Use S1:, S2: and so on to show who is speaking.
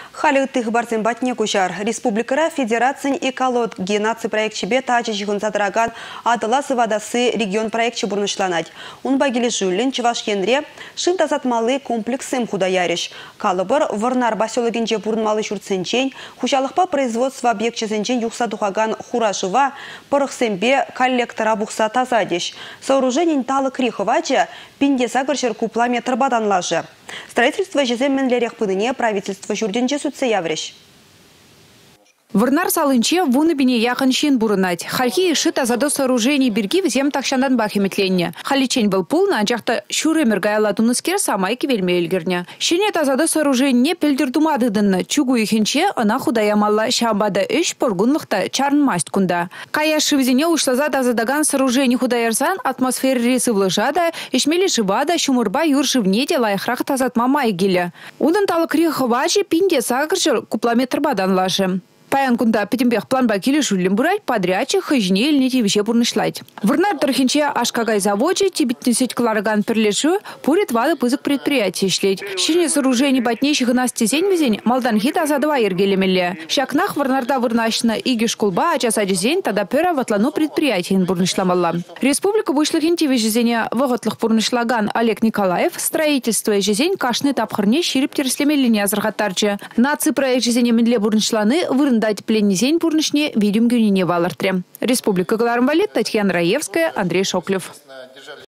S1: Халі тых барзен батне кушар. Республикара Федерация экологии наци проект чебе тачы жихын задраган адыласы вадасы регион проект чебурнышланать. Он багили жюллин чевашкенре шимтазатмалы комплексым худаяриш. Калыбыр варнар басёлыгенже бурнмалы шурценчен, хушалықпа производство объект чезенчен юхса духаган хурашыва, пырықсембе коллектора бухса тазадеш. Сооружение талы криховача пинде сагыршыр купла метр баданлажы. Строительство жеземменлерек пыныне правительство жүрденче сүтсе явреш.
S2: Варнар салынче вуны бине яқын шен бурынать. Хальхи иши тазадо сооружений берги взем такшандан бахиметленне. Халичень был пулна, анжақта шуре мергайла туныскер самайки вельме елгерне. Шене тазадо сооружение пельдердумадыдынны. Чугу ихенче ана худаямалла шамбада үш поргунлықта чарнмасть кунда. Кая шивзине ушлаза тазадаган сооружений худаярсан атмосфер ресы влажада, ишмели живада, шумырба юршивнеде лайхрах тазатма майгиле. Удан талы криховачи пинде сагырчыр куплометр бадан лажы. Паян кунда петимбех планба кили жуллим бурать подрядчик хыжне илнете вище бурнышлать. Варнар тархинче ашкагай заводче тибитнесеть клараган перлешу пурит вады пызык предприятий шлеть. Щине сооружений батнейших и нас тезень везень малдан хита за два ергелемеле. Шакнах варнарда вырнащина иги шкулба ачаса дезень тада пера ватлану предприятий бурнышламалла. Республика вышла хинтиве жезеня ваготлых бурнышлаган Олег Николаев строительство и жезень кашны тапхарне ширип терслемелине азархатарче. Наци проект жезеня медле бурнышланы вырн дать пленнизень бурнышне видим гюнине валартре. Республика Галармбалет, Татьяна Раевская, Андрей Шоклев.